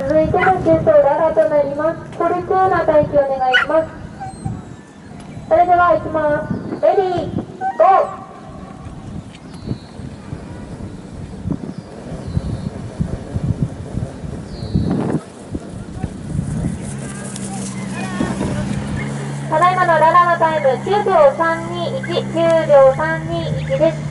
続いてのシュートララとなります。コルクーな待機お願いします。それでは行きます。レディー、ゴー。ただいまのララのタイム9秒321、9秒321です。